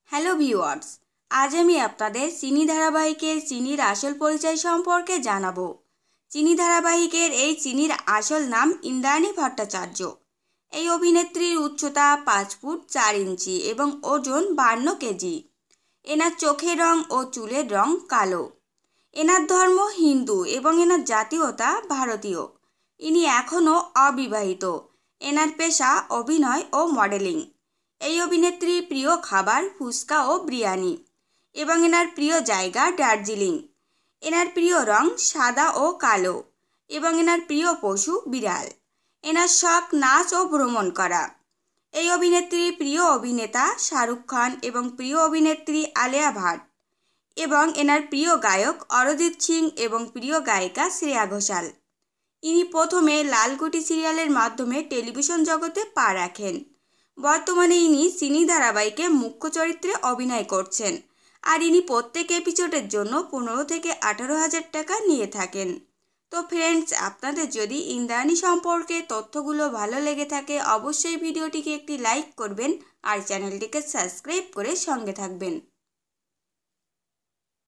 Hello viewers, আজ আমি আপনাদের চিনি ধারাবাহিকের চিনির আসল পরিচয় সম্পর্কে জানাবো। চিনি ধারাবাহিকের এই চিনির আসল নাম ইন্দ্রাণী ভট্টাচার্য। এই অভিনেত্রীর উচ্চতা 5 ফুট 4 ইঞ্চি এবং ওজন 52 কেজি। এনার চোখের রং ও চুলের রং কালো। এনার ধর্ম হিন্দু এবং এনার জাতীয়তা ভারতীয়। ইনি এখনও অবিবাহিত। এনার পেশা অভিনয় ও মডেলিং। এই অভিনেত্রীর প্রিয় খাবার ফুচকা ও বিরিয়ানি এবং এনার প্রিয় জায়গা দার্জিলিং। এনার প্রিয় রং সাদা ও কালো এবং এনার প্রিয় পশু বিড়াল। এনার শখ নাচ ও ভ্রমণ করা। এই অভিনেত্রীর প্রিয় অভিনেতা শাহরুখ খান এবং প্রিয় অভিনেত্রী আলিয়া ভাট এবং এনার প্রিয় গায়ক অরিজিৎ সিং এবং প্রিয় গায়িকা শ্রেয়া ঘোষাল। ইনি প্রথমে লালকুটি সিরিয়ালের মাধ্যমে টেলিভিশন জগতে পা রাখেন। বর্তমানে ইনি চিনি ধারাবাহিকে মুখ্য চরিত্রে অভিনয় করছেন আর ইনি প্রত্যেক এপিসোডের জন্য 15 থেকে 18,000 টাকা নিয়ে থাকেন। তো ফ্রেন্ডস, আপনাদের যদি ইন্দ্রাণী সম্পর্কে তথ্যগুলো ভালো লেগে থাকে অবশ্যই ভিডিওটিকে একটি লাইক করবেন আর চ্যানেলটিকে সাবস্ক্রাইব করে সঙ্গে থাকবেন।